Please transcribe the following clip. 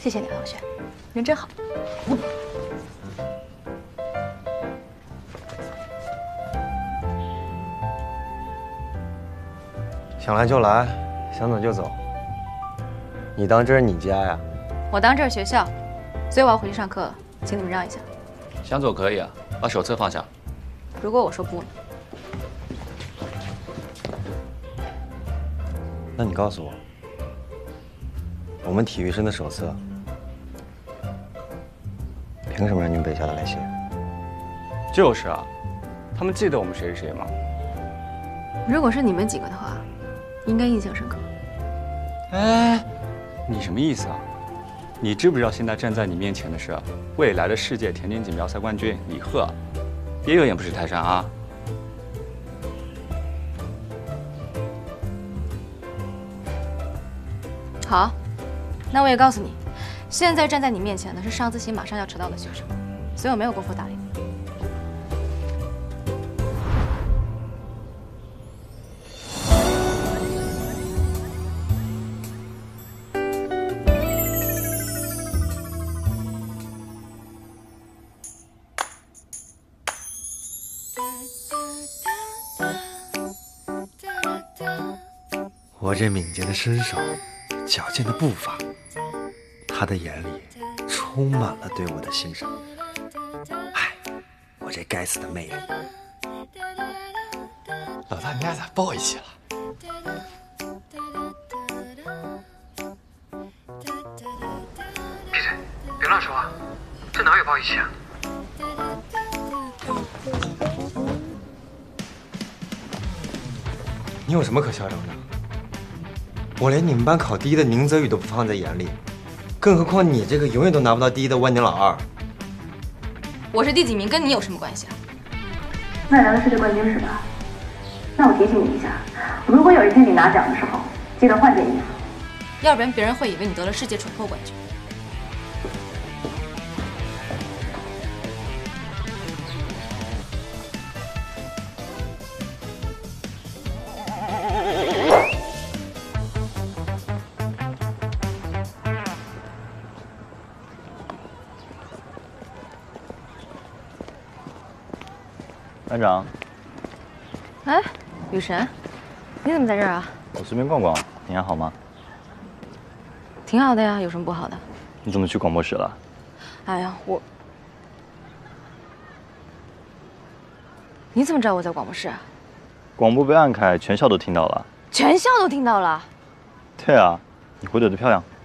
谢谢你，同学，人真好。 想来就来，想走就走。你当这是你家呀？ 我当这是学校，所以我要回去上课，请你们让一下。 想走可以啊，把手册放下。 如果我说不呢？ 那你告诉我，我们体育生的手册，凭什么让你们背下得来写？ 就是啊，他们记得我们谁是谁吗？ 如果是你们几个的话，应该印象深刻。 哎，你什么意思啊？你知不知道现在站在你面前的是未来的世界田径锦标赛冠军李贺？别有眼不识泰山啊！ 好，那我也告诉你，现在站在你面前的是上自习马上要迟到的学生，所以我没有功夫搭理你。 我这敏捷的身手，矫健的步伐，他的眼里充满了对我的欣赏。唉，我这该死的魅力！ 老大，你俩咋抱一起了？ 闭嘴，别乱说话，这哪有抱一起啊？ 你有什么可嚣张的？我连你们班考第一的宁泽宇都不放在眼里，更何况你这个永远都拿不到第一的万年老二。 我是第几名，跟你有什么关系啊？ 外来的世界冠军是吧？那我提醒你一下，如果有一天你拿奖的时候，记得换件衣服， 要不然别人会以为你得了世界蠢货冠军。 班长， 哎，雨神，你怎么在这儿啊？ 我随便逛逛，你还好吗？ 挺好的呀，有什么不好的？ 你怎么去广播室了？ 哎呀，你怎么知道我在广播室啊？ 广播被按开，全校都听到了。 全校都听到了。 对啊，你回怼的漂亮。